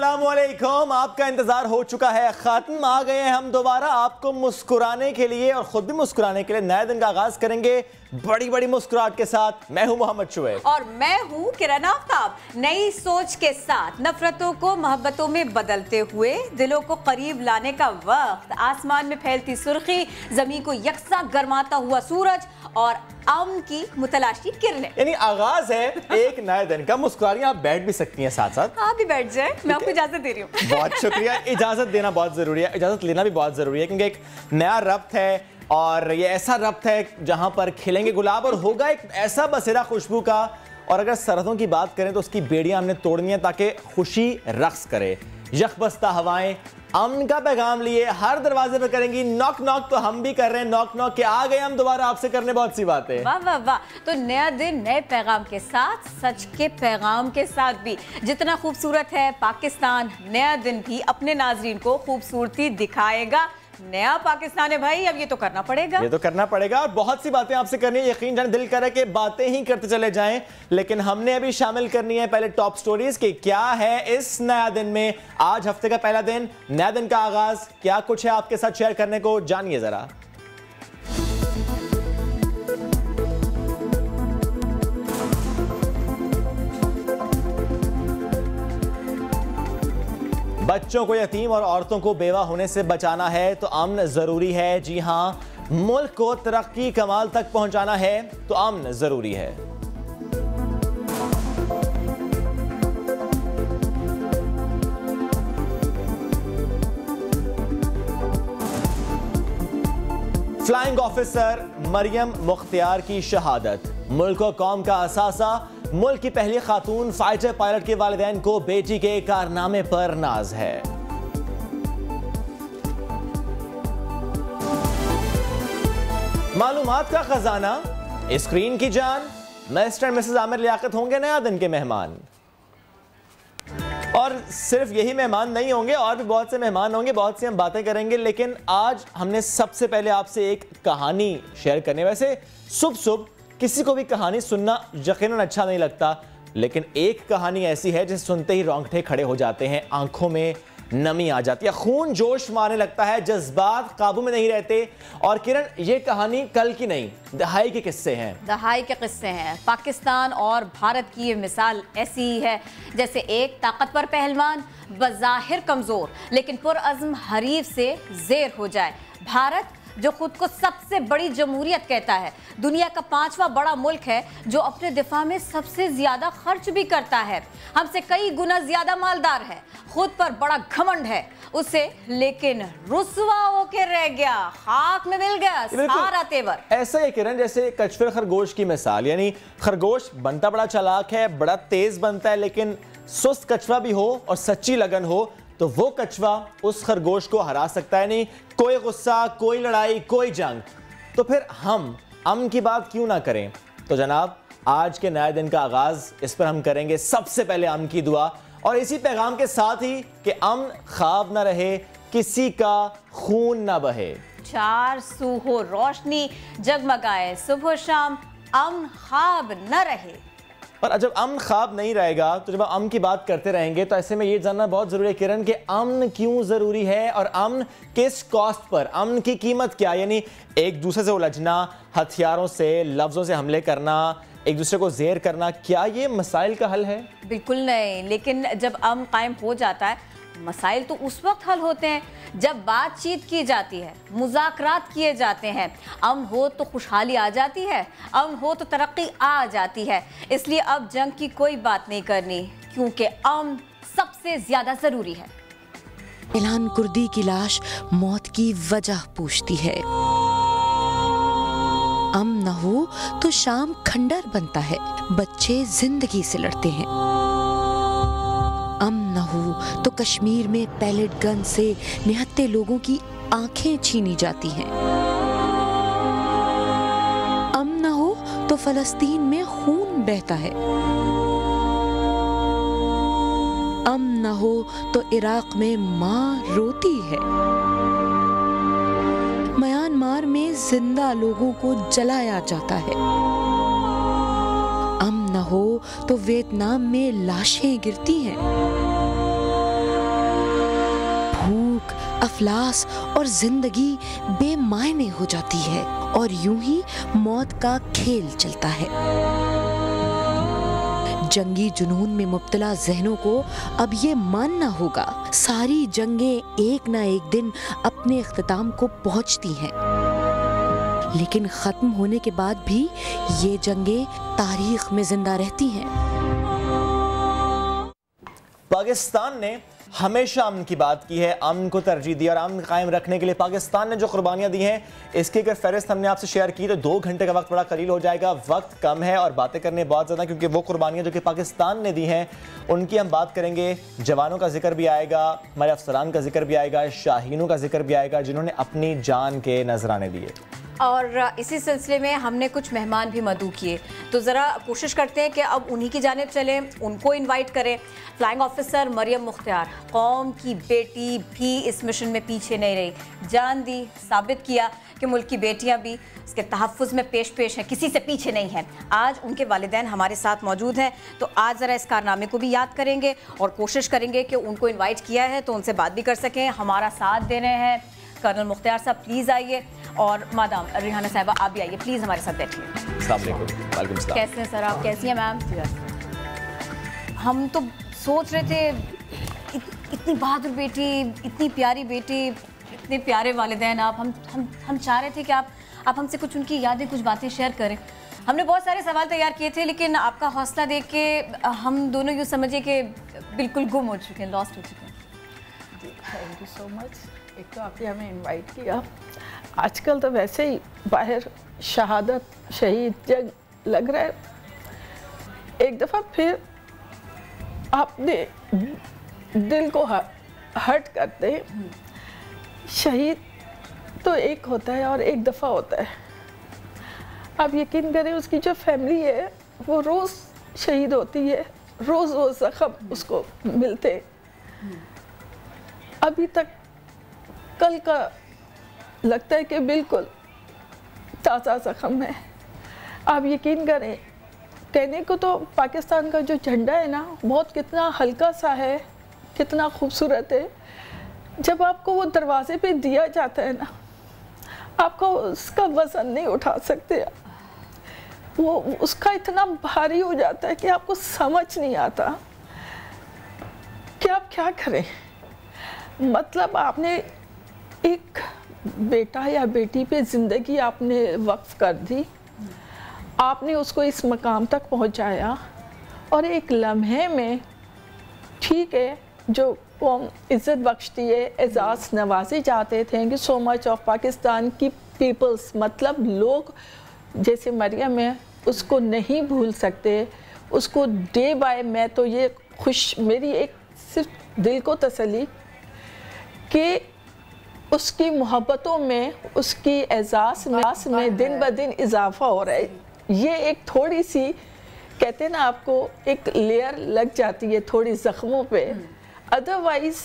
अस्सलाम वालेकुम। आपका इंतजार हो चुका है खत्म। आ गए हैं हम दोबारा आपको मुस्कुराने के लिए और खुद भी मुस्कुराने के लिए। नए दिन का आगाज करेंगे बड़ी बड़ी मुस्कुराहट के साथ। मैं हूं मोहम्मद शुएब और मैं हूं किरण आफ्ताब। नई सोच के साथ नफरतों को मोहब्बतों में बदलते हुए दिलों को करीब लाने का वक्त। आसमान में फैलती सुर्खी, जमीन को यकसा गरमाता हुआ सूरज और अमन की मुतलाशी किरणें। यानी आगाज है एक नए दिन का। मुस्कुराइए, आप बैठ भी सकती हैं साथ साथ। आप भी बैठ जाए, मैं आपको इजाजत दे रही हूँ। बहुत शुक्रिया। इजाजत देना बहुत जरूरी है, इजाजत लेना भी बहुत जरूरी है, क्योंकि एक नया रब्त है और ये ऐसा रब्त है जहां पर खिलेंगे गुलाब और होगा एक ऐसा बसेरा खुशबू का। और अगर सरहदों की बात करें तो उसकी बेड़ियां हमने तोड़नी है ताकि खुशी रक्स करे। यकबस्ता हवाएं अमन का पैगाम लिए हर दरवाजे पर करेंगी नॉक नॉक। तो हम भी कर रहे हैं नॉक नॉक के आ गए हम दोबारा आपसे करने बहुत सी बातें। वाह वाह वाह। तो नया दिन नए पैगाम के साथ, सच के पैगाम के साथ भी। जितना खूबसूरत है पाकिस्तान, नया दिन भी अपने नाजरीन को खूबसूरती दिखाएगा। नया पाकिस्तान है भाई, अब ये तो करना पड़ेगा। ये तो करना पड़ेगा और बहुत सी बातें आपसे करनी है। यकीन जाने दिल करे कि बातें ही करते चले जाएं, लेकिन हमने अभी शामिल करनी है पहले टॉप स्टोरीज कि क्या है इस नया दिन में। आज हफ्ते का पहला दिन, नया दिन का आगाज, क्या कुछ है आपके साथ शेयर करने को, जानिए जरा। बच्चों को यतीम और औरतों को बेवा होने से बचाना है तो अमन जरूरी है। जी हां, मुल्क को तरक्की कमाल तक पहुंचाना है तो अमन जरूरी है। फ्लाइंग ऑफिसर मरियम मुख्तियार की शहादत, मुल्क और कौम का असासा। मुल्क की पहली खातून फाइटर पायलट के वालिदैन को बेटी के कारनामे पर नाज है। मालूमात का खजाना, स्क्रीन की जान, मिस्टर और मिसेस आमिर लियाकत होंगे नया दिन के मेहमान। और सिर्फ यही मेहमान नहीं होंगे, और भी बहुत से मेहमान होंगे, बहुत सी हम बातें करेंगे। लेकिन आज हमने सबसे पहले आपसे एक कहानी शेयर करनी। वैसे सुबह सुबह किसी को भी कहानी सुनना यकीनन अच्छा नहीं लगता, लेकिन एक कहानी ऐसी है जिसे सुनते ही रोंगटे खड़े हो जाते हैं, आंखों में नमी आ जाती है, खून जोश मारने लगता है, जज्बात काबू में नहीं रहते। और किरण, ये कहानी कल की नहीं, दहाई के किस्से हैं। दहाई के किस्से हैं। पाकिस्तान और भारत की ये मिसाल ऐसी ही है जैसे एक ताकतवर पहलवान बज़ाहिर कमजोर लेकिन पुरअज़्म हरीफ से ज़ेर हो जाए। भारत जो खुद को सबसे बड़ी जमहूरियत कहता है, दुनिया का 5वां बड़ा मुल्क है जो अपने दिफा में सबसे ज्यादा खर्च भी करता है, हमसे कई गुना ज्यादा मालदार है, खुद पर बड़ा घमंड है उसे, लेकिन रुस्वा होके रह गया, खाक में मिल गया सारा तेवर। ऐसा ही किरण जैसे कछुए खरगोश की मिसाल, यानी खरगोश बनता बड़ा चालाक है, बड़ा तेज बनता है, लेकिन सुस्त कछुआ भी हो और सच्ची लगन हो तो वो कछुआ उस खरगोश को हरा सकता है। नहीं कोई गुस्सा, कोई लड़ाई, कोई जंग, तो फिर हम अमन की बात क्यों ना करें। तो जनाब, आज के नए दिन का आगाज इस पर हम करेंगे सबसे पहले अमन की दुआ, और इसी पैगाम के साथ ही कि अमन ख्वाब ना रहे, किसी का खून ना बहे, चार सू हो रोशनी जगमगाए सुबह शाम, अमन ख्वाब न रहे। और जब अमन ख्वाब नहीं रहेगा तो जब अमन की बात करते रहेंगे तो ऐसे में ये जानना बहुत जरूरी है किरण कि अमन क्यों जरूरी है और अमन किस कॉस्ट पर, अमन की कीमत क्या। यानी एक दूसरे से उलझना, हथियारों से, लफ्जों से हमले करना, एक दूसरे को जेर करना, क्या ये मसाइल का हल है? बिल्कुल नहीं, लेकिन जब अमन कायम हो जाता है, मसाइल तो उस वक्त हल होते हैं जब बातचीत की जाती है, मुज़ाकरात किए जाते हैं। अमन हो तो खुशहाली आ जाती है, अमन हो तो तरक्की आ जाती है। इसलिए अब जंग की कोई बात नहीं करनी, क्योंकि अमन सबसे ज्यादा जरूरी है। इलान कुर्दी की लाश मौत की वजह पूछती है। अमन न हो तो शाम खंडर बनता है, बच्चे जिंदगी से लड़ते हैं। अमन न हो तो कश्मीर में पैलेट गन से निहत्थे लोगों की आंखें छीनी जाती हैं। अमन न हो तो फलस्तीन में खून बहता है। अमन न हो तो इराक में माँ रोती है। म्यांमार में जिंदा लोगों को जलाया जाता है। अमन न हो तो वियतनाम में लाशें गिरती हैं। अफलास और जिंदगी बेमायने हो जाती है और यूं ही मौत का खेल चलता है। जंगी जुनून में मुब्तला जहनों को अब ये मानना होगा, सारी जंगें एक ना एक दिन अपने इख्तिताम को पहुंचती हैं, लेकिन खत्म होने के बाद भी ये जंगें तारीख में जिंदा रहती हैं। पाकिस्तान ने हमेशा अमन की बात की है, अमन को तरजीह दी और अमन कायम रखने के लिए पाकिस्तान ने जो कुर्बानियां दी हैं, इसकी अगर फहरिस्त हमने आपसे शेयर की तो 2 घंटे का वक्त बड़ा कलील हो जाएगा। वक्त कम है और बातें करने बहुत ज़्यादा, क्योंकि वो कुर्बानियां जो कि पाकिस्तान ने दी हैं उनकी हम बात करेंगे। जवानों का जिक्र भी आएगा, हमारे अफसरान का जिक्र भी आएगा, शाहीनों का जिक्र भी आएगा जिन्होंने अपनी जान के नजराने दिए। और इसी सिलसिले में हमने कुछ मेहमान भी मदऊ किए, तो ज़रा कोशिश करते हैं कि अब उन्हीं की जानिब चलें, उनको इनवाइट करें। फ्लाइंग ऑफिसर मरियम मुख्तियार, कौम की बेटी भी इस मिशन में पीछे नहीं रही, जान दी, साबित किया कि मुल्क की बेटियां भी इसके तहफ़्फ़ुज़ में पेश हैं, किसी से पीछे नहीं हैं। आज उनके वालिदैन हमारे साथ मौजूद हैं, तो आज ज़रा इस कारनामे को भी याद करेंगे और कोशिश करेंगे कि उनको इन्वाइट किया है तो उनसे बात भी कर सकें, हमारा साथ दे रहे हैं। कर्नल मुख्तियार साहब प्लीज़ आइए, और मादाम रिहाना साहिबा आप भी आइए, प्लीज़ हमारे साथ बैठिए। कैसे हैं सर आप, कैसी हैं मैम? हम तो सोच रहे थे इतनी बहादुर बेटी, इतनी प्यारी बेटी, इतने प्यारे वालिदैन आप, हम चाह रहे थे कि आप हमसे कुछ उनकी यादें, कुछ बातें शेयर करें। हमने बहुत सारे सवाल तैयार किए थे, लेकिन आपका हौसला देख के हम दोनों यूँ समझिए कि बिल्कुल गुम हो चुके हैं, लॉस्ट हो चुके हैं। Thank you so much. एक तो आपने हमें इनवाइट किया, आजकल तो वैसे ही बाहर शहादत, शहीद, जंग लग रहा है, एक दफ़ा फिर आपने दिल को हर्ट करते। शहीद तो एक होता है और एक दफ़ा होता है। आप यकीन करें उसकी जो फैमिली है वो रोज़ शहीद होती है, रोज़ वो ज़ख्म उसको मिलते। अभी तक कल का लगता है कि बिल्कुल ताज़ा ज़ख्म है। आप यकीन करें, कहने को तो पाकिस्तान का जो झंडा है ना, बहुत कितना हल्का सा है, कितना खूबसूरत है। जब आपको वो दरवाजे पे दिया जाता है ना, आपको उसका वज़न नहीं उठा सकते, वो उसका इतना भारी हो जाता है कि आपको समझ नहीं आता कि आप क्या करें। मतलब आपने एक बेटा या बेटी पे ज़िंदगी आपने वक्फ कर दी, आपने उसको इस मकाम तक पहुंचाया, और एक लम्हे में, ठीक है, जो कौम इज़्ज़त बख्शती है, एजाज़ नवाजे जाते थे कि सो मच ऑफ पाकिस्तान की पीपल्स, मतलब लोग जैसे मरियम है उसको नहीं भूल सकते, उसको डे बाय, मैं तो ये मेरी एक सिर्फ दिल को तसल्ली कि उसकी मोहब्बतों में, उसकी एजाज़ में दिन ब दिन इजाफा हो रहा है। ये एक थोड़ी सी, कहते हैं ना, आपको एक लेयर लग जाती है थोड़ी ज़ख्मों पे, अदरवाइज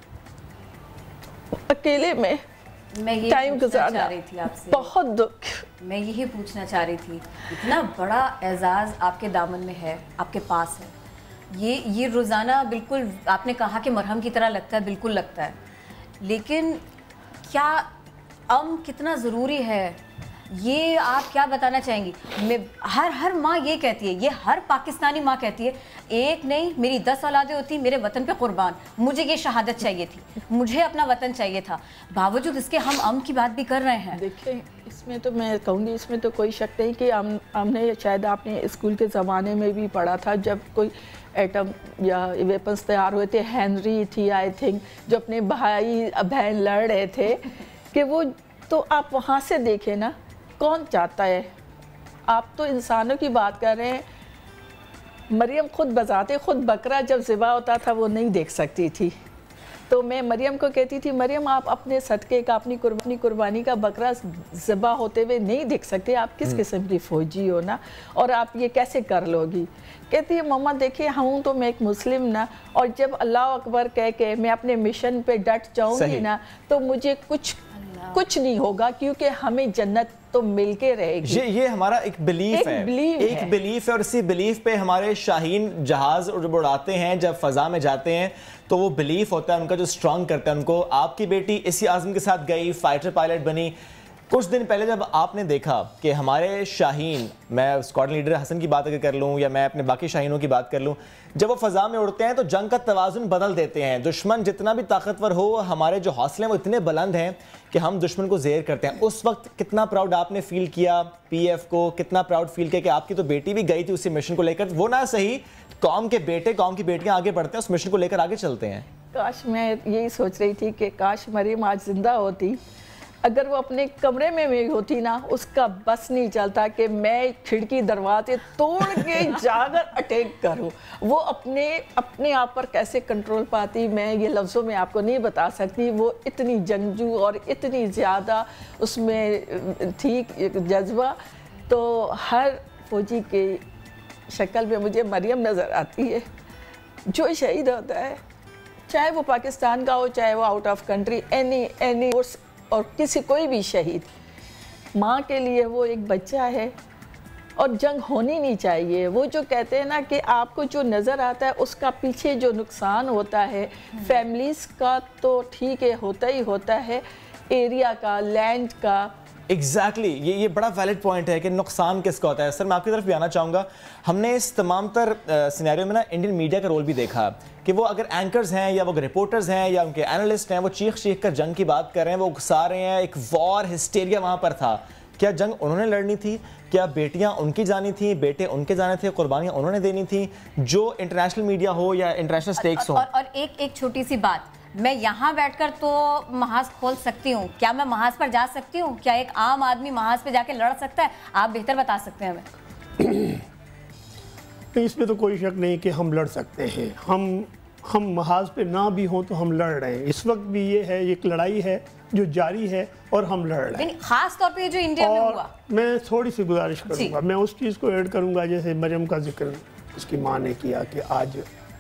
अकेले में टाइम गुजारना रही थी आपसे, बहुत दुख। मैं यही पूछना चाह रही थी, इतना बड़ा एजाज़ आपके दामन में है, आपके पास है, ये रोज़ाना बिल्कुल आपने कहा कि मरहम की तरह लगता है, बिल्कुल लगता है, लेकिन क्या कितना ज़रूरी है, ये आप क्या बताना चाहेंगी? मैं हर माँ ये कहती है, ये हर पाकिस्तानी माँ कहती है, एक नहीं मेरी 10 औलादें होती मेरे वतन पे कुर्बान, मुझे ये शहादत चाहिए थी, मुझे अपना वतन चाहिए था, बावजूद इसके हम की बात भी कर रहे हैं। देखिए, इसमें तो मैं कहूँगी, इसमें तो कोई शक नहीं कि हमने, शायद आपने स्कूल के ज़माने में भी पढ़ा था, जब कोई एटम या वेपन्स तैयार हुए थे, हेनरी थी आई थिंक, जो अपने भाई बहन लड़ रहे थे, कि वो, तो आप वहाँ से देखें ना, कौन चाहता है? आप तो इंसानों की बात कर रहे हैं। मरियम खुद बजाते खुद बकरा जब ज़िबा होता था वो नहीं देख सकती थी, तो मैं मरियम को कहती थी, मरियम आप अपने सदक़े का, अपनी कुर्बानी का बकरा ज़िबा होते हुए नहीं देख सकते, आप किस किस्म की फ़ौजी हो ना, और आप ये कैसे कर लोगी? कहती है, मम्मा देखिए, हूँ तो मैं एक मुस्लिम ना, और जब अल्लाह अकबर कह के मैं अपने मिशन पे डट जाऊँगी ना, तो मुझे कुछ कुछ नहीं होगा, क्योंकि हमें जन्नत तो मिल के रहेगी। ये हमारा एक बिलीफ है, एक बिलीफ है, और इसी बिलीफ पे हमारे शाहीन जहाज जब उड़ाते हैं, जब फजा में जाते हैं, तो वो बिलीफ होता है उनका जो स्ट्रांग करता है उनको। आपकी बेटी इसी आज़म के साथ गई, फाइटर पायलट बनी। कुछ दिन पहले जब आपने देखा कि हमारे शाहीन, मैं स्क्वाड लीडर हसन की बात अगर कर लूँ या मैं अपने बाकी शाहीनों की बात कर लूँ, जब वो फ़ज़ा में उड़ते हैं तो जंग का तवाज़ुन बदल देते हैं। दुश्मन जितना भी ताकतवर हो, हमारे जो हौसले हैं वो इतने बुलंद हैं कि हम दुश्मन को ज़ेर करते हैं। उस वक्त कितना प्राउड आपने फ़ील किया PF को, कितना प्राउड फ़ील किया कि आपकी तो बेटी भी गई थी उसी मिशन को लेकर। वो ना सही, कौम के बेटे, कौम की बेटियाँ आगे बढ़ते हैं, उस मिशन को लेकर आगे चलते हैं। काश, मैं यही सोच रही थी कि काश मरीम आज जिंदा होती, अगर वो अपने कमरे में भी होती ना, उसका बस नहीं चलता कि मैं खिड़की दरवाजे तोड़ के जाकर अटैक करूं। वो अपने आप पर कैसे कंट्रोल पाती, मैं ये लफ्ज़ों में आपको नहीं बता सकती। वो इतनी जंगजू और इतनी ज़्यादा उसमें थी जज्बा, तो हर फौजी की शक्ल में मुझे मरियम नज़र आती है। जो शहीद होता है, चाहे वो पाकिस्तान का हो, चाहे वो आउट ऑफ कंट्री, एनी और किसी कोई भी शहीद, माँ के लिए वो एक बच्चा है और जंग होनी नहीं चाहिए। वो जो कहते हैं ना कि आपको जो नज़र आता है उसका पीछे जो नुकसान होता है फैमिलीज़ का, तो ठीक है होता ही होता है, एरिया का, लैंड का। एग्जैक्टली ये बड़ा वैलिड पॉइंट है कि नुकसान किसका होता है। सर, मैं आपकी तरफ भी आना चाहूँगा। हमने इस तमाम तर सिनेरियो में ना इंडियन मीडिया का रोल भी देखा कि वो अगर एंकर्स हैं या वो रिपोर्टर्स हैं या उनके एनालिस्ट हैं, वो चीख कर जंग की बात कर रहे हैं, वो उकसा रहे हैं, एक वॉर हिस्टेरिया वहाँ पर था। क्या जंग उन्होंने लड़नी थी? क्या बेटियाँ उनकी जानी थी, बेटे उनके जाने थे, कुर्बानियाँ उन्होंने देनी थी? जो इंटरनेशनल मीडिया हो या इंटरनेशनल स्टेक्स हो। और एक छोटी सी बात, मैं यहाँ बैठकर तो महाज खोल सकती हूँ, क्या मैं महाज पर जा सकती हूँ? क्या एक आम आदमी महाज पे जाके लड़ सकता है? आप बेहतर बता सकते हैं हमें। इसमें तो कोई शक नहीं कि हम लड़ सकते हैं। हम महाज पे ना भी हों तो हम लड़ रहे हैं। इस वक्त भी ये है, एक लड़ाई है जो जारी है और हम लड़ रहे हैं। खास तौर पे जो इंडिया में हुआ, मैं थोड़ी सी गुजारिश करूँगा, मैं उस चीज़ को ऐड करूँगा जैसे मरियम का जिक्र उसकी माँ ने किया कि आज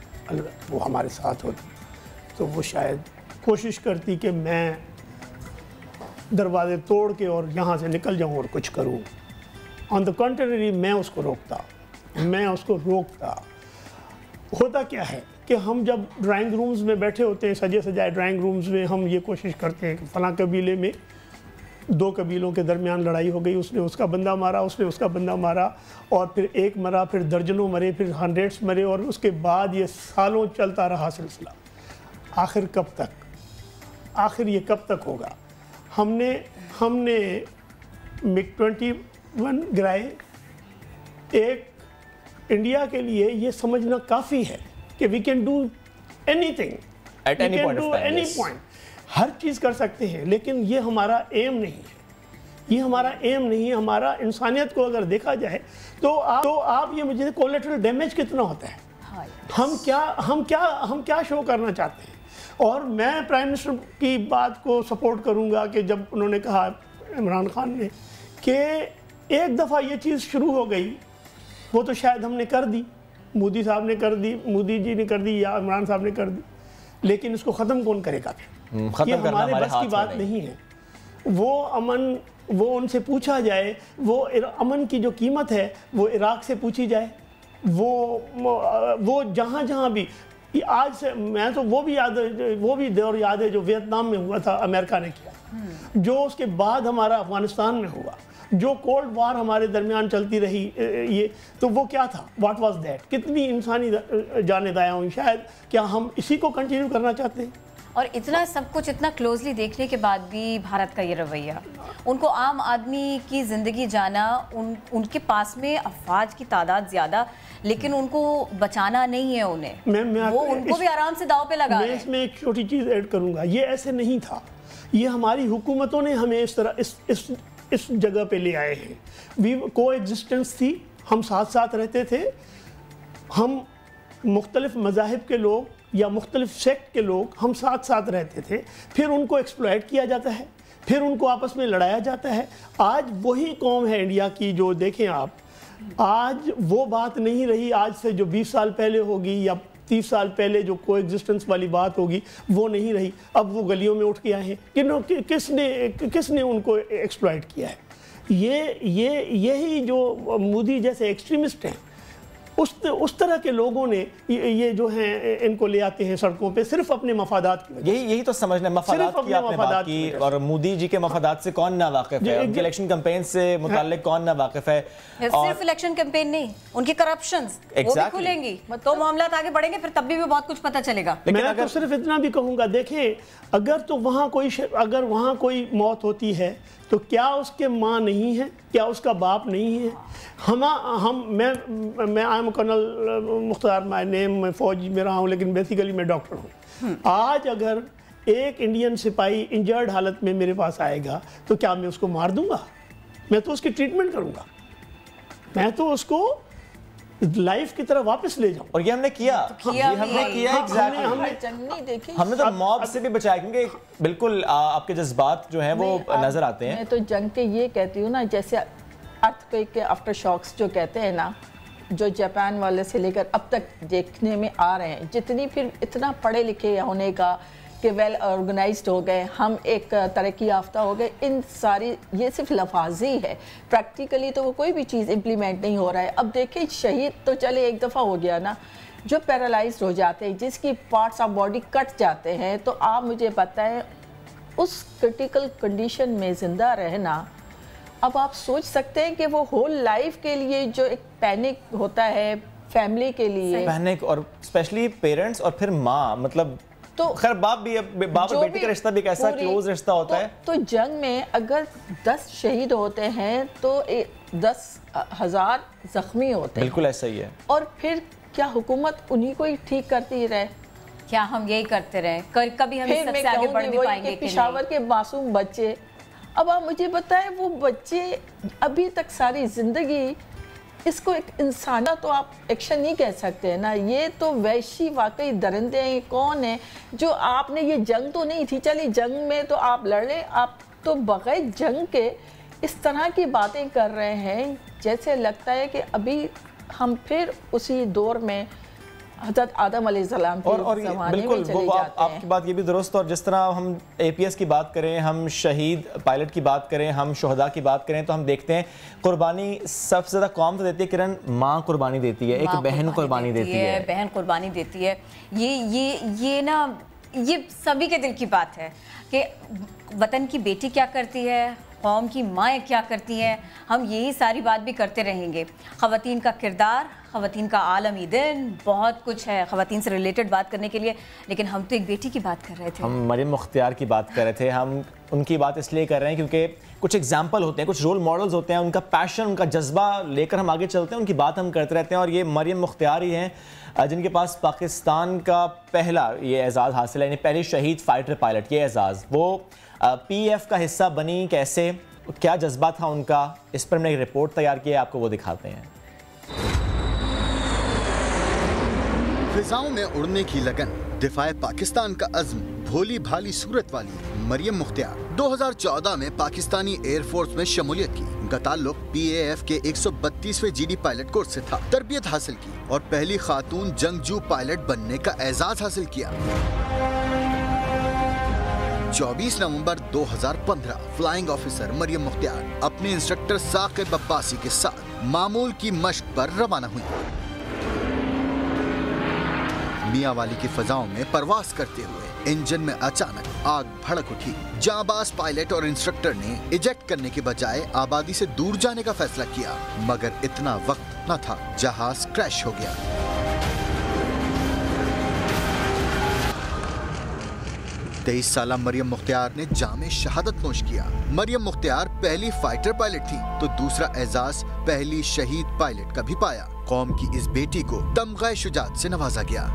वो हमारे साथ होती तो वो शायद कोशिश करती कि मैं दरवाजे तोड़ के और यहाँ से निकल जाऊँ और कुछ करूँ। ऑन द कंट्री मैं उसको रोकता। होता क्या है कि हम जब ड्राइंग रूम्स में बैठे होते हैं, सजे सजाए ड्राइंग रूम्स में, हम ये कोशिश करते हैं कि फ़लाँ कबीले में दो कबीलों के दरमियान लड़ाई हो गई, उसने उसका बंदा मारा, उसने उसका बंदा मारा, और फिर एक मरा, फिर दर्जनों मरे, फिर हंड्रेड्स मरे, और उसके बाद ये सालों चलता रहा सिलसिला। आखिर कब तक? आखिर ये कब तक होगा? हमने MiG-21 गिराए। एक इंडिया के लिए ये समझना काफ़ी है कि we can do anything at any point, हर चीज़ कर सकते हैं, लेकिन ये हमारा एम नहीं है। ये हमारा एम नहीं है। हमारा इंसानियत को अगर देखा जाए तो आप ये मुझे कोलेटरल डैमेज कितना होता है, हम क्या शो करना चाहते हैं। और मैं प्राइम मिनिस्टर की बात को सपोर्ट करूंगा कि जब उन्होंने कहा, इमरान खान ने, कि एक दफ़ा ये चीज़ शुरू हो गई, वो तो शायद हमने कर दी, मोदी साहब ने कर दी, मोदी जी ने कर दी या इमरान साहब ने कर दी, लेकिन इसको ख़त्म कौन करेगा फिर? ये हमारे बस की बात नहीं है। वो अमन, वो उनसे पूछा जाए, वो अमन की जो कीमत है वो इराक़ से पूछी जाए, वो जहाँ भी आज से, मैं तो वो भी दौर याद है जो वियतनाम में हुआ था, अमेरिका ने किया, जो उसके बाद हमारा अफगानिस्तान में हुआ, जो कोल्ड वार हमारे दरमियान चलती रही, ये तो वो क्या था, व्हाट वाज दैट? कितनी इंसानी जाने दाया हुई। शायद क्या हम इसी को कंटिन्यू करना चाहते हैं? और इतना सब कुछ इतना क्लोजली देखने के बाद भी भारत का ये रवैया, उनको आम आदमी की ज़िंदगी जाना, उनके पास में अफवाज की तादाद ज़्यादा, लेकिन उनको बचाना नहीं है उन्हें, वो उनको भी आराम से दाव पे लगा रहे हैं। मैं इसमें एक छोटी चीज़ ऐड करूँगा, ये ऐसे नहीं था, ये हमारी हुकूमतों ने हमें इस तरह इस जगह पे ले आए हैं। को एग्जिस्टेंस थी, हम साथ साथ रहते थे, हम मुख्तलिफ मज़ाहिब के लोग या मुख्तलिफ सेक्ट के लोग हम साथ साथ रहते थे, फिर उनको एक्सप्लॉइट किया जाता है, फिर उनको आपस में लड़ाया जाता है। आज वही कौम है इंडिया की जो देखें आप, आज वो बात नहीं रही आज से जो 20 साल पहले होगी या 30 سال پہلے جو کو ایگزسٹنس والی بات ہوگی وہ نہیں رہی. اب وہ گلیوں میں اٹھ کے آئے ہیں. کس نے ان کو ایکسپلائٹ کیا ہے؟ یہی جو مودی جیسے ایکسٹریمسٹ ہیں اس طرح کے لوگوں نے یہ جو ہیں ان کو لے آتے ہیں سڑکوں پہ صرف اپنے مفادات کی وجہ سے. یہی تو سمجھنا مفادات کی آپ نے بات کی, اور مودی جی کے مفادات سے کون نہ واقف ہے, ان کے الیکشن کمپین سے متعلق کون نہ واقف ہے. صرف الیکشن کمپین نہیں, ان کی کرپشنز وہ بھی کھلیں گی تو معاملات آگے بڑھیں گے, پھر تب بھی بہت کچھ پتہ چلے گا. میں تو صرف اتنا بھی کہوں گا, دیکھیں اگر وہاں کوئی موت ہوتی ہے تو کیا اس کے ماں نہیں ہے, کیا اس کا باپ نہیں ہے؟ میں آئی کرنل مختار مائی نیم, میں فوج میں رہا ہوں لیکن بیسیکلی میں ڈاکٹر ہوں. آج اگر ایک انڈین سپاہی انجرڈ حالت میں میرے پاس آئے گا تو کیا میں اس کو مار دوں گا؟ میں تو اس کی ٹریٹمنٹ کروں گا, میں تو اس کو لائف کی طرح واپس لے جاؤں. اور یہ ہم نے کیا ہم نے تو موب سے بھی بچایا, کیونکہ بالکل آپ کے جذبات جو ہیں وہ نظر آتے ہیں. میں تو جنگ کے یہ کہتی ہوں نا, جیسے ارتھ کوئک کے آفٹر شاکس جو کہتے ہیں نا, جو جاپان والے سے لے کر اب تک دیکھنے میں آ رہے ہیں, جتنی پھر اتنا پڑھے لکھے ہونے کا کہ ویل آرگنائزڈ ہو گئے, ہم ایک ترقی یافتہ ہو گئے, ان ساری یہ صرف لفاظی ہے, پریکٹیکلی تو وہ کوئی بھی چیز امپلیمنٹ نہیں ہو رہا ہے. اب دیکھیں شہید تو چلے ایک دفعہ ہو گیا نا, جو پیرالائزڈ ہو جاتے ہیں, جس کی پارٹس آف باڈی کٹ جاتے ہیں, تو آپ مجھے بتائیں اس کرٹیکل کنڈیشن میں زندہ رہنا, اب آپ سوچ سکتے ہیں کہ وہ ہول لائف کے لیے جو ایک پینک ہوتا ہے فیملی کے لیے, پینک, اور اسپیشلی پیرنٹس اور پھر ماں, مطلب تو خیر باپ بھی, باپ اور بیٹی کا رشتہ بھی کیسا کلوز رشتہ ہوتا ہے. تو جنگ میں اگر 10 شہید ہوتے ہیں تو 10,000 زخمی ہوتے ہیں. بالکل ایسا ہی ہے. اور پھر کیا حکومت انہی کو ہی ٹھیک کرتی رہے؟ کیا ہم یہی کرتے رہے؟ کبھی ہم اس سب سے آگے بڑھ بھی پائیں گے کہ پشاور کے معصوم بچے, اب آپ مجھے بتائیں وہ بچے ابھی تک ساری زندگی اس کو ایک انسانہ تو آپ ایکشن نہیں کہہ سکتے ہیں نا, یہ تو وحشی واقعی درندے ہیں. کون ہیں جو آپ نے, یہ جنگ تو نہیں تھی, چلی جنگ میں تو آپ لڑ رہے, آپ تو بغیر جنگ کے اس طرح کی باتیں کر رہے ہیں جیسے لگتا ہے کہ ابھی ہم پھر اسی دور میں حضرت آدم علیہ السلام کے زمانے میں چلے جاتے ہیں. آپ کی بات یہ بھی درست, اور جس طرح ہم اے پی ایس کی بات کریں, ہم شہید پائلٹ کی بات کریں, ہم شہداء کی بات کریں, تو ہم دیکھتے ہیں قربانی سب سے زیادہ قوم تو دیتی ہے کرن, ماں قربانی دیتی ہے, ایک بہن قربانی دیتی ہے, بہن قربانی دیتی ہے. یہ نا یہ سبھی کے دل کی بات ہے کہ وطن کی بیٹی کیا کرتی ہے, قوم کی مائیں کیا کرتی ہیں, ہم یہی ساری بات بھی کرتے رہیں گے. خواتین کا کردار, خواتین کا عالمی دن, بہت کچھ ہے خواتین سے ریلیٹڈ بات کرنے کے لیے, لیکن ہم تو ایک بیٹی کی بات کر رہے تھے. ہم مریم مختار کی بات کر رہے تھے. ہم ان کی بات اس لیے کر رہے ہیں کیونکہ کچھ ایگزامپل ہوتے ہیں, کچھ رول ماڈلز ہوتے ہیں, ان کا پیشن, ان کا جذبہ لے کر ہم آگے چلتے ہیں, ان کی بات ہم کرتے رہتے ہیں. اور یہ مریم مختار ہی ہیں جن کے پاس پاکستان کا پہلا یہ اعزاز حاصل ہے, یعنی پہلی شہید فائٹر پائلٹ. یہ اعزاز وہ پی ایف کا حصہ بنی, کیسے, کیا جذبہ تھا ان کا, اس پر ہم نے ایک رپورٹ تیار کی ہے, آپ کو وہ دکھاتے ہیں. فضاؤں میں اڑنے کی لگن, دفاع پاکستان کا عزم, بھولی بھالی صورت والی مریم مختار 2014 میں پاکستانی ایئر فورس میں شمولیت کی. ان کا تعلق پی اے ایف کے 132ویں جی ڈی پائلٹ کورس سے تھا. تربیت حاصل کی اور پہلی خاتون جنگجو پائلٹ بننے کا اعزاز حاصل کیا. 24 نومبر 2015 فلائنگ آفیسر مریم مختار اپنے انسٹرکٹر ثاقب عباسی کے ساتھ معمول کی مشق پر روانہ ہوئی. میاں والی کی فضاؤں میں پرواز کرتے ہوئے انجن میں اچانک آگ بھڑک اٹھی. جانباز پائلٹ اور انسٹرکٹر نے ایجیکٹ کرنے کے بجائے آبادی سے دور جانے کا فیصلہ کیا, مگر اتنا وقت نہ تھا, جہاز کریش ہو گیا. تیئیس سالہ مریم مختار نے جام شہادت نوش کیا. مریم مختار پہلی فائٹر پائلٹ تھی تو دوسرا اعزاز پہلی شہید پائلٹ کا بھی پایا. قوم کی اس بیٹی کو تمغہ شجاعت سے نوازا گیا.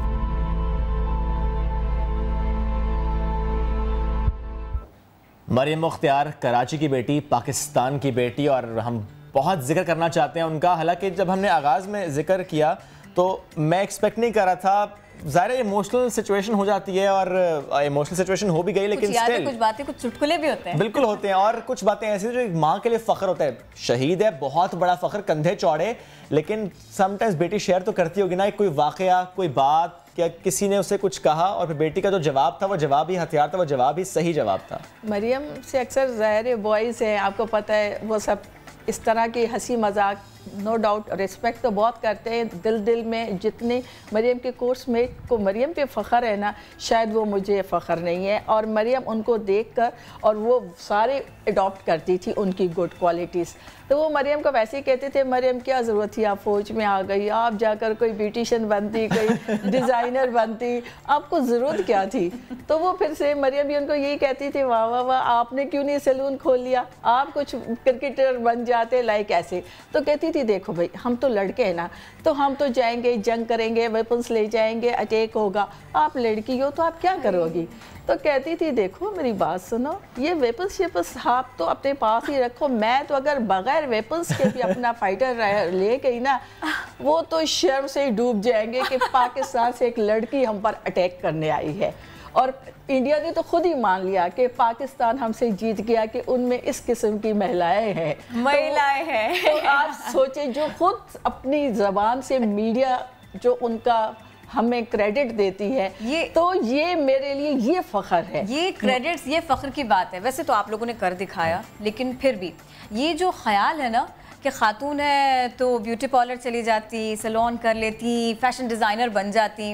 مریم مختار کراچی کی بیٹی, پاکستان کی بیٹی, اور ہم بہت ذکر کرنا چاہتے ہیں ان کا. حالانکہ جب ہم نے آغاز میں ذکر کیا تو میں ایکسپیکٹ نہیں کر رہا تھا, ظاہر ایموشنل سچویشن ہو جاتی ہے, اور ایموشنل سچویشن ہو بھی گئی, لیکن سٹل کچھ باتیں, کچھ چٹکلے بھی ہوتے ہیں. بالکل ہوتے ہیں, اور کچھ باتیں ایسی جو ایک ماں کے لیے فخر ہوتا ہے. شہید ہے, بہت بڑا فخر, کندھے چوڑے, لیکن سم ٹائمز بیٹی شیئر تو کرتی ہوگی نا کوئی واقعہ, کوئی بات کہ किसी ने उसे कुछ कहा और फिर बेटी का जो जवाब था वो जवाब ही हथियार था, वो जवाब ही सही जवाब था। मरियम से अक्सर ज़ाहिर बॉयज़ हैं, आपको पता है, वो सब इस तरह की हंसी मजाक नो डाउट रिस्पेक्ट तो बहुत करते हैं दिल में। जितने मरियम के कोर्स मेट को मरियम पे फ़ख्र है ना, शायद वो मुझे फ़ख्र नहीं है। और मरियम उनको देखकर और वो सारे अडॉप्ट करती थी उनकी गुड क्वालिटीज़। तो वो मरियम को वैसे ही कहते थे, मरियम क्या ज़रूरत थी, आप फ़ौज में आ गई, आप जाकर कोई ब्यूटिशियन बनती, कोई डिज़ाइनर बनती, आपको ज़रूरत क्या थी। तो वो फिर से मरियम भी उनको यही कहती थी, वाह वाह वाह, आपने क्यों नहीं सैलून खोल लिया, आप कुछ क्रिकेटर बन जाते, लाइक ऐसे। तो कहती थी, देखो भाई, हम तो लड़के हैं ना, तो हम तो जाएंगे, जंग करेंगे, वेपन्स ले जाएंगे, अटैक होगा, आप लड़की हो तो आप क्या करोगी। तो कहती थी, देखो मेरी बात सुनो, ये वेपन्स शेपन्स आप तो अपने पास ही रखो, मैं तो अगर बगैर वेपन्स के भी अपना फाइटर ले गई ना, वो तो शर्म से ही डूब जाएंगे कि पाकिस्तान से एक लड़की हम पर अटैक करने आई है। और इंडिया ने तो खुद ही मान लिया कि पाकिस्तान हमसे जीत गया कि उनमें इस किस्म की महिलाएं हैं, तो आप सोचें, जो खुद अपनी ज़बान से मीडिया जो उनका हमें क्रेडिट देती है, तो ये मेरे लिए ये फ़ख्र है। ये क्रेडिट्स, ये फ़ख्र की बात है। वैसे तो आप लोगों ने कर दिखाया, लेकिन फिर भी ये जो ख्याल है ना कि खातून है तो ब्यूटी पार्लर चली जाती, सैलून कर लेती, फैशन डिज़ाइनर बन जाती,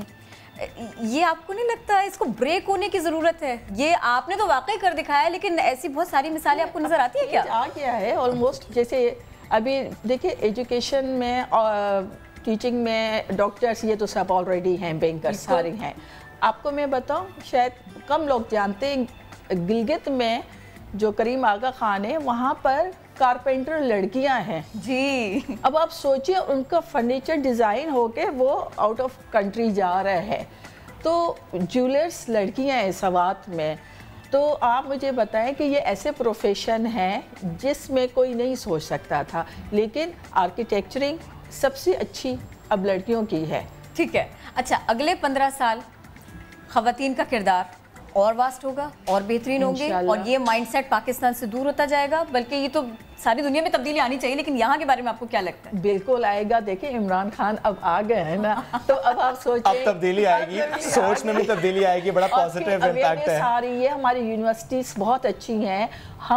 ये आपको नहीं लगता इसको ब्रेक होने की ज़रूरत है? ये आपने तो वाकई कर दिखाया, लेकिन ऐसी बहुत सारी मिसालें आपको नज़र आती है क्या? आ गया है ऑलमोस्ट। जैसे अभी देखिए, एजुकेशन में और टीचिंग में डॉक्टर्स, ये तो सब ऑलरेडी हैं, बैंकर्स सारे हैं। आपको मैं बताऊं, शायद कम लोग जानते हैं, गिलगित में जो करीम आगा खान है, वहाँ पर कारपेंटर लड़कियां हैं जी। अब आप सोचिए, उनका फर्नीचर डिज़ाइन होके वो आउट ऑफ कंट्री जा रहा है। तो ज्वेलर्स लड़कियां हैं सवात में। तो आप मुझे बताएं कि ये ऐसे प्रोफेशन हैं जिसमें कोई नहीं सोच सकता था, लेकिन आर्किटेक्चरिंग सबसे अच्छी अब लड़कियों की है। ठीक है, अच्छा, अगले 15 साल ख़वातीन का किरदार और वास्ट होगा और बेहतरीन होंगे, और ये माइंडसेट पाकिस्तान से दूर होता जाएगा, बल्कि ये तो सारी दुनिया में तब्दीली आनी चाहिए। लेकिन यहाँ के बारे में आपको क्या लगता है? बिल्कुल आएगा। देखिए, इमरान खान अब आ गए हैं ना, तो अब आप सोचें, अब तब्दीली आएगी, सोच में भी तब्दीली आएगी, बड़ा पॉजिटिव इम्पैक्ट है। सारी ये हमारी यूनिवर्सिटीज बहुत अच्छी हैं।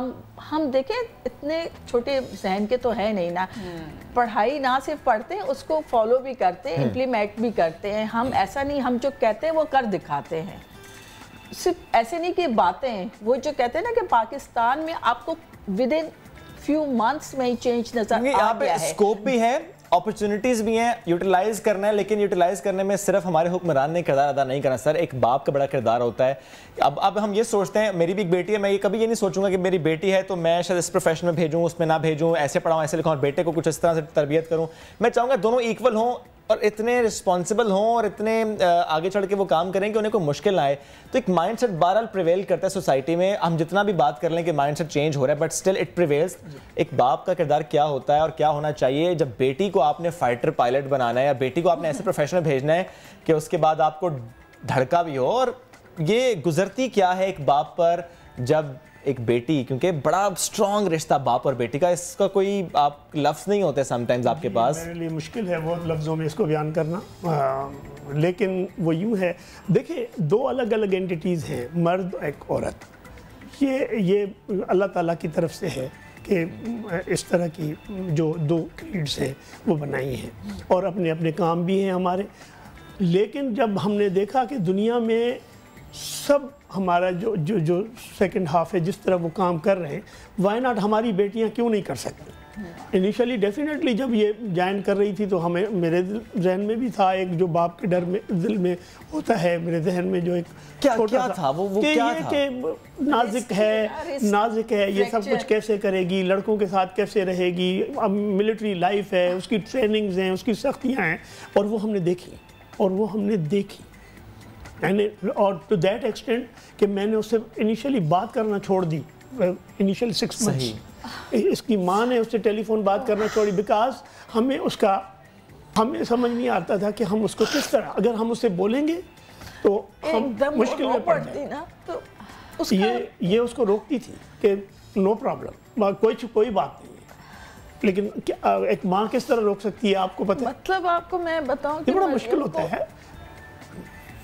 हम देखें, इतने छोटे जहन के तो है नहीं ना, पढ़ाई ना सिर्फ पढ़ते हैं, उसको फॉलो भी करते हैं, इम्प्लीमेंट भी करते हैं। हम ऐसा नहीं, हम जो कहते हैं वो कर दिखाते हैं। सिर्फ ऐसे नहीं कि बातें, वो जो कहते हैं ना कि पाकिस्तान में आपको विद इन फ्यू मंथ्स में ही चेंज नजर आ गया है। स्कोप भी है, अपॉर्चुनिटीज भी हैं, यूटिलाइज करना है, लेकिन यूटिलाइज करने में सिर्फ हमारे हुक्मरान ने किरदार अदा नहीं करना सर, एक बाप का बड़ा किरदार होता है। अब हम ये सोचते हैं, मेरी भी एक बेटी है, मैं कभी ये नहीं सोचूंगा कि मेरी बेटी है तो मैं शायद इस प्रोफेशन में भेजूं, उसमें ना भेजूं, ऐसे पढ़ाऊं, ऐसे लिखाऊं, बेटे को कुछ इस तरह से तरबियत करूं। मैं चाहूंगा दोनों इक्वल हों और इतने रिस्पॉन्सिबल हों और इतने आगे चढ़ के वो काम करें कि उन्हें कोई मुश्किल ना आए। तो एक माइंडसेट बहरहाल प्रिवेल करता है सोसाइटी में, हम जितना भी बात कर लें कि माइंडसेट चेंज हो रहा है, बट स्टिल इट प्रिवेल्स। एक बाप का किरदार क्या होता है और क्या होना चाहिए जब बेटी को आपने फाइटर पायलट बनाना है या बेटी को आपने ऐसे प्रोफेशन में भेजना है कि उसके बाद आपको धड़का भी हो, और ये गुजरती क्या है एक बाप पर जब एक बेटी, क्योंकि बड़ा स्ट्रॉन्ग रिश्ता बाप और बेटी का, इसका कोई आप लफ्ज़ नहीं होते समटाइम्स आपके पास। मेरे लिए मुश्किल है बहुत लफ्ज़ों में इसको बयान करना, लेकिन वो यूँ है। देखिए, दो अलग अलग एंटिटीज़ हैं, मर्द एक औरत। ये अल्लाह ताला की तरफ से है कि इस तरह की जो दो क्रीड्स हैं वो बनाई हैं, और अपने अपने काम भी हैं हमारे। लेकिन जब हमने देखा कि दुनिया में सब हमारा जो सेकंड हाफ है, जिस तरह वो काम कर रहे हैं, वाई नॉट हमारी बेटियां क्यों नहीं कर सकती। इनिशियली डेफिनेटली जब ये ज्वाइन कर रही थी तो हमें, मेरे जहन में भी था एक जो बाप के डर में दिल में होता है, मेरे जहन में जो एक क्या था वो क्या था कि नाजुक है, ये सब कुछ कैसे करेगी, लड़कों के साथ कैसे रहेगी, अब मिलिट्री लाइफ है, उसकी ट्रेनिंग्स हैं, उसकी सख्तियाँ हैं, और वो हमने देखी और टू दैट एक्सटेंट कि मैंने उससे इनिशियली बात करना छोड़ दी, इनिशियल 6 मंथ्स। इसकी माँ ने उससे टेलीफोन बात करना छोड़ी, बिकॉज हमें समझ नहीं आता था कि हम उसको किस तरह, अगर हम उससे बोलेंगे तो हम मुश्किल में पड़ जाए। तो ये उसको रोकती थी कि नो प्रॉब्लम, कोई बात नहीं है। लेकिन एक माँ किस तरह रोक सकती है, आपको पता है? मतलब आपको मैं बताऊं कि बड़ा मुश्किल होता है।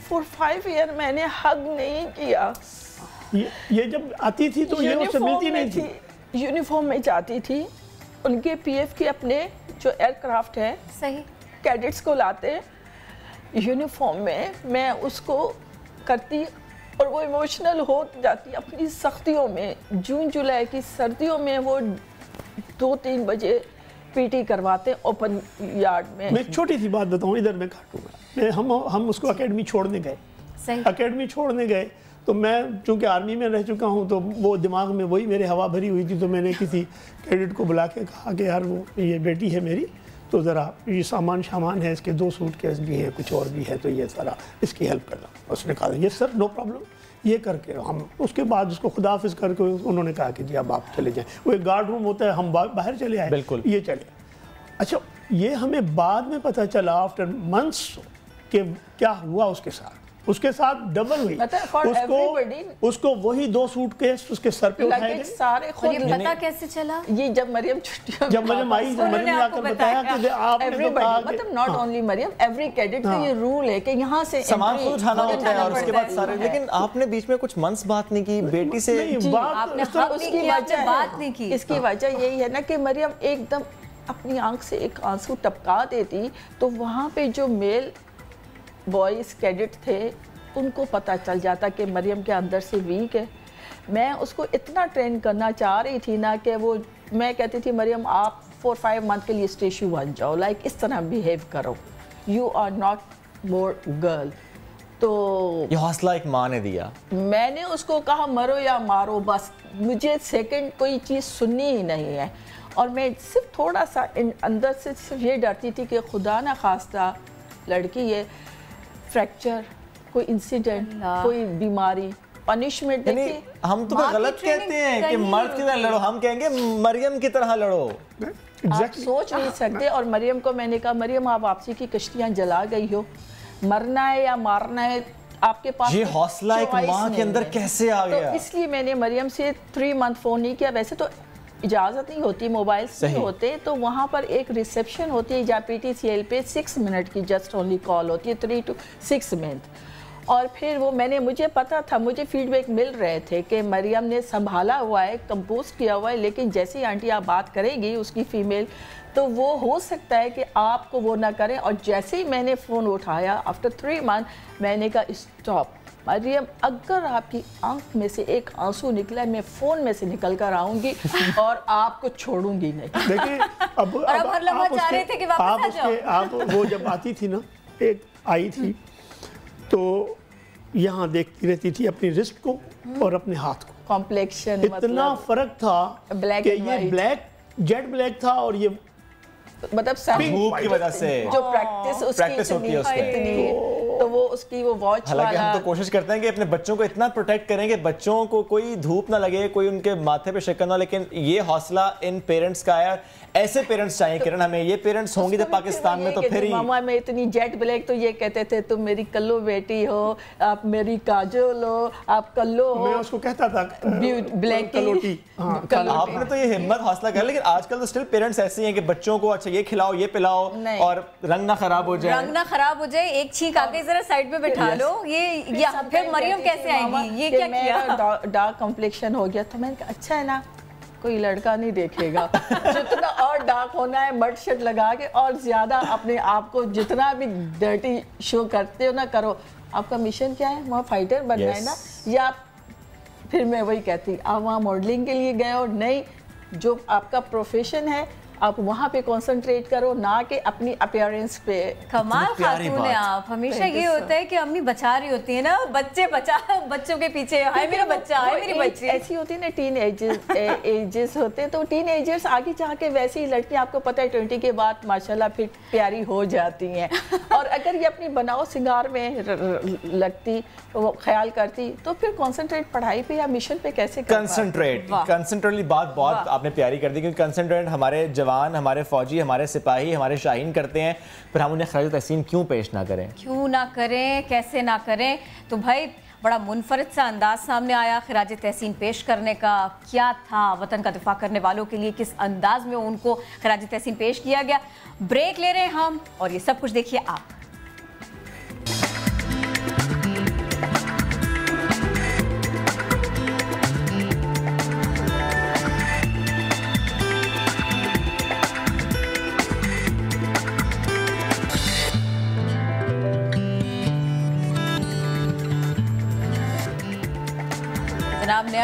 for 5 years मैंने हग नहीं किया। ये जब आती थी तो ये उससे मिलती नहीं थी। यूनिफॉर्म में जाती थी, उनके पीएफ के अपने जो एयरक्राफ्ट है सही कैडेट्स को लाते यूनिफॉर्म में, मैं उसको करती और वो इमोशनल हो जाती अपनी सख्तियों में। जून जुलाई की सर्दियों में वो 2-3 बजे पीटी करवाते ओपन यार्ड में। मैं एक छोटी सी बात बताऊं, इधर मैं काटूंगा। हम उसको एकेडमी छोड़ने गए। सही एकेडमी छोड़ने गए तो मैं चूंकि आर्मी में रह चुका हूं तो वो दिमाग में वही मेरे हवा भरी हुई थी, तो मैंने किसी कैडेट को बुला के कहा कि यार वो ये बेटी है मेरी, तो ज़रा ये सामान है, इसके 2 सूटकेस भी है, कुछ और भी है, तो ये सारा इसकी हेल्प करना। उसने कहा ये सर नो प्रॉब्लम, ये करके हम उसके बाद उसको खुदाफिज करके उन्होंने कहा कि जी अब आप चले जाएं। वो एक गार्ड रूम होता है, हम बाहर चले आए, बिल्कुल ये चले। अच्छा, ये हमें बाद में पता चला आफ्टर मंथ्स कि क्या हुआ उसके साथ डबल हुई। उसको वही 2 सूटकेस उसके सर पे उठाए गए सारे खुद। पता कैसे चला? ये जब मरियम छुट्टियों जब मरियम आई, मरियम ने आकर बताया कि आपने तो कहा मतलब not only Maryam, every cadet का ये रूल है कि यहाँ से सामान खुद उठाना होता है और उसके बाद सारे। लेकिन आपने बीच में कुछ मंथ्स बात नहीं की बेटी से। इसकी वजह यही है ना कि मरियम एकदम अपनी आंख से एक आंसू टपका देती, तो वहाँ पे जो मेल बॉयज कैडेट थे उनको पता चल जाता कि मरियम के अंदर से वीक है। मैं उसको इतना ट्रेन करना चाह रही थी ना कि वो, मैं कहती थी मरियम आप 4-5 मंथ के लिए स्टेशू बन जाओ, लाइक इस तरह बिहेव करो, you are not more girl. तो ये हौसला एक माँ ने दिया। मैंने उसको कहा मरो या मारो, बस मुझे सेकंड कोई चीज़ सुननी ही नहीं है। और मैं सिर्फ थोड़ा सा अंदर से सिर्फ ये डरती थी कि खुदा ना खास्ता लड़की ये फ्रैक्चर, कोई इंसिडेंट, कोई बीमारी, पनिशमेंट। देखिए हम तो गलत कहते हैं कि मर्द की तरह लड़ो, हम कहेंगे मरियम की तरह लड़ो। आप सोच नहीं सकते। और मरियम को मैंने कहा मरियम आप वापसी की कश्तियाँ जला गई हो, मरना है या मारना है आपके पास। ये हौसला एक माँ के अंदर कैसे आ गया? तो इसलिए मैंने मरियम से 3 मंथ फ़ोन नहीं किया। वैसे तो इजाज़त नहीं होती, मोबाइल नहीं होते, तो वहाँ पर एक रिसेप्शन होती है जहाँ PTCL पे 6 मिनट की जस्ट ओनली कॉल होती है, 3 to 6 मिनट। और फिर वो मुझे पता था, मुझे फीडबैक मिल रहे थे कि मरियम ने संभाला हुआ है, कंपोज किया हुआ है, लेकिन जैसे ही आंटी आप बात करेगी उसकी फ़ीमेल, तो वो हो सकता है कि आपको वो ना करें। और जैसे ही मैंने फ़ोन उठाया आफ्टर 3 मंथ, मैंने कहा स्टॉप मरियम, अगर आपकी आंख में से एक आंसू निकला है मैं फ़ोन में से निकल कर आऊँगी और आपको छोड़ूंगी नहीं। देखिए अब आप वो जब आती थी ना, एक आई थी तो यहाँ देखती रहती थी अपनी रिस्ट को और अपने हाथ को, कॉम्प्लेक्शन इतना फर्क था कि ये ब्लैक जेट ब्लैक था और ये मतलब धूप की वजह से जो प्रैक्टिस होती है उसमें, तो वो उसकी वो वॉच वाला। हालांकि हम तो कोशिश करते हैं कि अपने बच्चों को इतना प्रोटेक्ट करें कि बच्चों को कोई धूप ना लगे, कोई उनके माथे पे शिकन ना, लेकिन ये हौसला इन पेरेंट्स का है। ऐसे पेरेंट्स चाहिए किरण, हमें ये पेरेंट्स होंगे जब पाकिस्तान में तो फिर ही। मामा में इतनी जेट ब्लैक, तो ये कहते थे तुम मेरी कल्लो बेटी हो, आप मेरी काजोल हो, आप कल्लो हो। मैं उसको कहता था ब्लैक कलोटी। आपने तो ये हिम्मत हौसला कर, लेकिन आजकल तो स्टिल पेरेंट्स ऐसे हैं कि बच्चों को अच्छा ये खिलाओ ये पिलाओ और रंग ना खराब हो जाए, एक छींक आके जरा साइड पे बैठा लो। ये फिर मरियम कैसे आएगी? ये क्या किया? डार्क कॉम्प्लेक्शन हो गया, तो मैंने कहा अच्छा है ना, कोई लड़का नहीं देखेगा। जितना और डार्क होना है मड शट लगा के, और ज्यादा अपने आप को जितना भी डर्टी शो करते हो ना करो। आपका मिशन क्या है? वहाँ फाइटर बनना है ना, या फिर मैं वही कहती आप वहाँ मॉडलिंग के लिए गए हो? नहीं, जो आपका प्रोफेशन है आप वहाँ पे कंसंट्रेट करो, ना कि अपनी अपीयरेंस पे। कमाल खातून है आप। हमेशा ये होता है कि अम्मी बचा रही होती है ना, बच्चों के पीछे, हाय मेरा बच्चा, हाय मेरी बच्ची। ऐसी होती है ना, टीन एजेस होते हैं, तो टीन एजर्स आगे जाके वैसी ही लड़की, आपको पता है 20 के बाद माशाल्लाह फिर प्यारी हो जाती हैं। और अगर ये अपनी बनाओ सिंगार में लगती, वो ख्याल करती, तो फिर कॉन्सेंट्रेट पढ़ाई पे या मिशन पे कैसे कंसंट्रेटली बात बहुत आपने प्यारी कर दी, क्योंकि कंसंट्रेट हमारे जवान, हमारे फौजी, हमारे सिपाही, हमारे शाहीन करते हैं, फिर हम उन्हें खराज तहसीन क्यों पेश ना करें? क्यों ना करें, कैसे ना करें? तो भाई बड़ा मुनफरिद सा अंदाज सामने आया खराज तहसीन पेश करने का। क्या था वतन का दिफा करने वालों के लिए, किस अंदाज में उनको खराज तहसीन पेश किया गया। ब्रेक ले रहे हैं हम, और ये सब कुछ देखिए आप।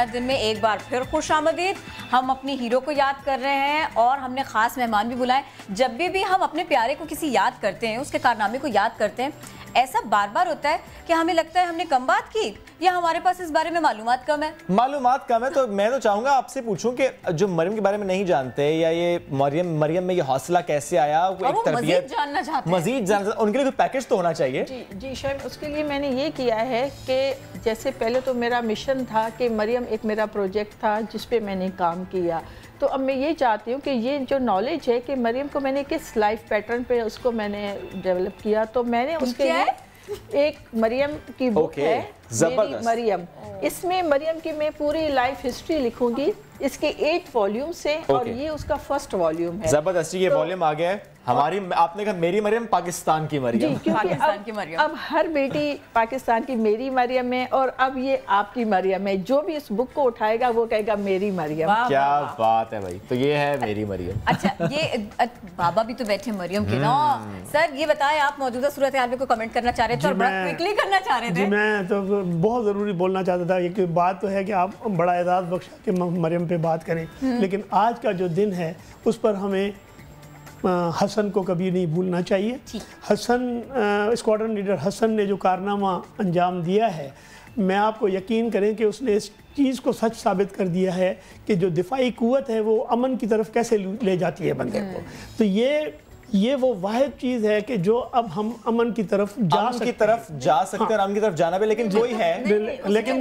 नया दिन में एक बार फिर खुश आमदीद। हम अपनी हीरो को याद कर रहे हैं और हमने खास मेहमान भी बुलाए। जब भी हम अपने प्यारे को किसी याद करते हैं, उसके कारनामे को याद करते हैं, ऐसा बार बार होता है कि हमें लगता है हमने कम बात की या हमारे पास इस बारे में मालूमात कम है। मालूमात कम है तो मैं तो चाहूंगा आपसे पूछूं कि जो मरियम के बारे में नहीं जानते या ये मरियम में ये हौसला कैसे आया, एक तरबियत जानना चाहते हैं, मजीद जानना, उनके लिए कोई पैकेज तो होना चाहिए। जी शायद उसके लिए मैंने ये किया है कि जैसे पहले तो मेरा मिशन था कि मरियम एक मेरा प्रोजेक्ट था जिस पे मैंने काम किया, तो अब मैं ये चाहती हूँ कि ये जो नॉलेज है कि मरियम को मैंने किस लाइफ पैटर्न पे उसको मैंने डेवलप किया, तो मैंने उसके लिए एक मरियम की बुक है मेरी मरियम। इसमें मरियम की मैं पूरी लाइफ हिस्ट्री लिखूंगी, इसके 8 वॉल्यूम्स हैं और ये उसका फर्स्ट वॉल्यूम है। जबरदस्ती ये वॉल्यूम आ गया है हमारी, आपने कहा मेरी मरियम पाकिस्तान की मरियम। पाकिस्तान की मरियम। अब हर बेटी पाकिस्तान की मेरी मरियम है और अब ये आपकी मरियम है। जो भी इस बुक को उठाएगा वो कहेगा मेरी मरियम। क्या बात है भाई, तो ये है मेरी मरियम। अच्छा, ये बाबा भी तो बैठे मरियम के ना। सर ये बताएं, आप मौजूदा सूरत हाल में कोई कमेंट करना चाह रहे थे और बड़ा क्विकली करना चाह रहे थे। मैं तो बहुत ज़रूरी बोलना चाहता था। एक बात तो है कि आप बड़ा एजाज़ बख्शा कि मरियम पे बात करें, लेकिन आज का जो दिन है उस पर हमें हसन को कभी नहीं भूलना चाहिए। हसन, स्क्वाड्रन लीडर हसन ने जो कारनामा अंजाम दिया है, मैं आपको यकीन करें कि उसने इस चीज़ को सच साबित कर दिया है कि जो दिफाई कुव्वत है वो अमन की तरफ कैसे ले जाती है बंदे को। तो ये वो वाहिद चीज़ है कि जो अब हम अमन की तरफ जा सकते हैं और अमन की तरफ जाना भी, लेकिन वही है। लेकिन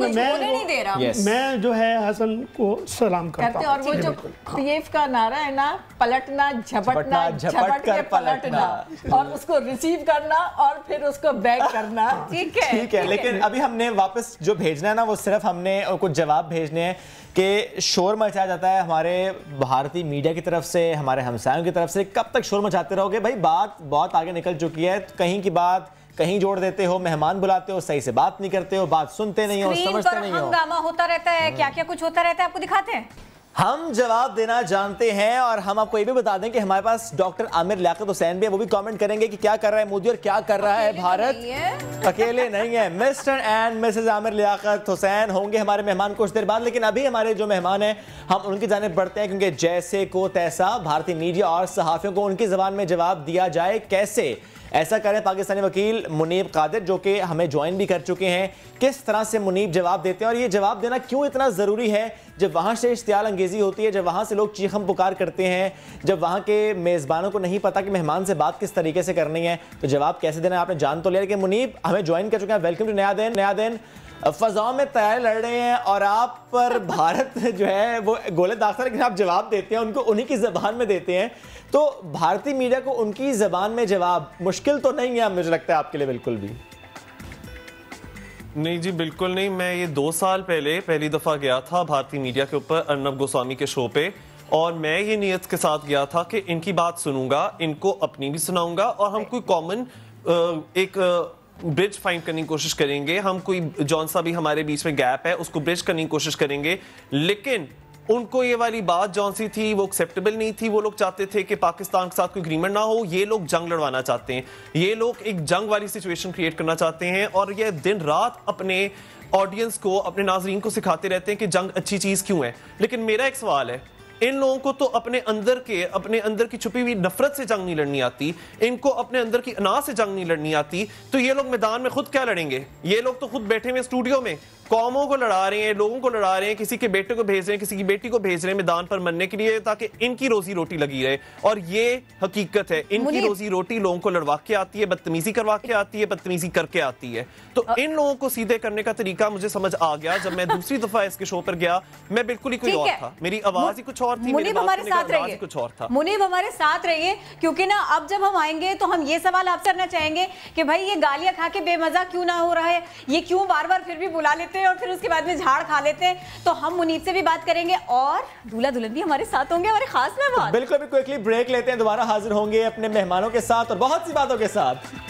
मैं जो है हसन को सलाम करता हूं। और वो जो पीएफ का नारा है ना, पलटना झपटना झपट कर पलटना, और उसको रिसीव करना और फिर उसको बैक करना। ठीक है, लेकिन अभी हमने वापस जो भेजना है ना, वो सिर्फ हमने कुछ जवाब भेजने हैं कि शोर मचाया जाता है हमारे भारतीय मीडिया की तरफ से, हमारे हमसायों की तरफ से। कब तक शोर मचाते रहोगे भाई? बात बहुत आगे निकल चुकी है। कहीं की बात कहीं जोड़ देते हो, मेहमान बुलाते हो, सही से बात नहीं करते हो, बात सुनते नहीं हो, समझते नहीं हो। हंगामा होता रहता है, क्या क्या कुछ होता रहता है, आपको दिखाते हैं। हम जवाब देना जानते हैं और हम आपको ये भी बता दें कि हमारे पास डॉक्टर आमिर लियाकत हुसैन भी है, वो भी कमेंट करेंगे कि क्या कर रहा है मोदी और क्या कर रहा है भारत। अकेले नहीं है, Mr and Mrs Aamir Liaquat Hussain होंगे हमारे मेहमान कुछ देर बाद। लेकिन अभी हमारे जो मेहमान हैं हम उनकी जानिब बढ़ते हैं, क्योंकि जैसे को तैसा भारतीय मीडिया और सहाफियों को उनकी जबान में जवाब दिया जाए कैसे, ऐसा करें पाकिस्तानी वकील मुनीब कादिर, जो कि हमें ज्वाइन भी कर चुके हैं। किस तरह से मुनीब जवाब देते हैं और ये जवाब देना क्यों इतना ज़रूरी है जब वहाँ से इश्तियाल अंगेज़ी होती है, जब वहाँ से लोग चीखम पुकार करते हैं, जब वहाँ के मेज़बानों को नहीं पता कि मेहमान से बात किस तरीके से करनी है, तो जवाब कैसे देना है आपने जान तो लिया। लेकिन मुनीब हमें ज्वाइन कर चुके हैं। वेलकम टू नया दिन। फ़ज़ाओं में तैयारी लड़ रहे हैं और आप पर भारत जो है वो गोले दागता है, लेकिन आप जवाब देते हैं उनको उन्हीं की ज़बान में देते हैं। तो भारतीय मीडिया को उनकी ज़बान में जवाब मुश्किल तो नहीं है मुझे लगता है आपके लिए? बिल्कुल भी नहीं जी, बिल्कुल नहीं। मैं ये 2 साल पहले पहली दफ़ा गया था भारतीय मीडिया के ऊपर अर्नब गोस्वामी के शो पे, और मैं ये नियत के साथ गया था कि इनकी बात सुनूंगा, इनको अपनी भी सुनाऊंगा और हम कोई कॉमन एक ब्रिज फाइंड करने की कोशिश करेंगे। हम कोई जौन सा भी हमारे बीच में गैप है उसको ब्रिज करने की कोशिश करेंगे। लेकिन उनको ये वाली बात जौन सी थी वो एक्सेप्टेबल नहीं थी। वो लोग चाहते थे कि पाकिस्तान के साथ कोई एग्रीमेंट ना हो। ये लोग जंग लड़वाना चाहते हैं, ये लोग एक जंग वाली सिचुएशन क्रिएट करना चाहते हैं और ये दिन रात अपने ऑडियंस को, अपने नाजरीन को सिखाते रहते हैं कि जंग अच्छी चीज क्यों है। लेकिन मेरा एक सवाल है, इन लोगों को तो अपने अंदर की छुपी हुई नफरत से जंग नहीं लड़नी आती, इनको अपने अंदर की अना से जंग नहीं लड़नी आती, तो ये लोग मैदान में खुद क्या लड़ेंगे? ये लोग तो खुद बैठे हुए स्टूडियो में कौमों को लड़ा रहे हैं, लोगों को लड़ा रहे हैं, किसी के बेटे को भेज रहे हैं, किसी की बेटी को भेज रहे हैं मैदान पर मरने के लिए ताकि इनकी रोजी रोटी लगी रहे। और ये हकीकत है, इनकी रोजी रोटी लोगों को लड़वा के आती है, बदतमीजी करवा के आती है, बदतमीजी करके आती है। तो इन लोगों को सीधे करने का तरीका मुझे समझ आ गया जब मैं दूसरी दफा इसके शो पर गया। मैं बिल्कुल ही कोई और था, मेरी आवाज ही कुछ और थी, मुनीब हमारे साथ रहिए, कुछ और था। मुनीब हमारे साथ रहिए, क्योंकि ना अब जब हम आएंगे तो हम ये सवाल आपसे करना चाहेंगे कि भाई ये गालियां खा के बेमजा क्यों ना हो रहा है, ये क्यों बार बार फिर भी बुला लेते हैं और फिर उसके बाद में झाड़ खा लेते हैं। तो हम मुनीब से भी बात करेंगे और दूल्हा दुल्हन भी हमारे साथ होंगे, हमारे खास मेहमान। बिल्कुल भी क्विकली ब्रेक लेते हैं, दोबारा हाजिर होंगे अपने मेहमानों के साथ और बहुत सी बातों के साथ।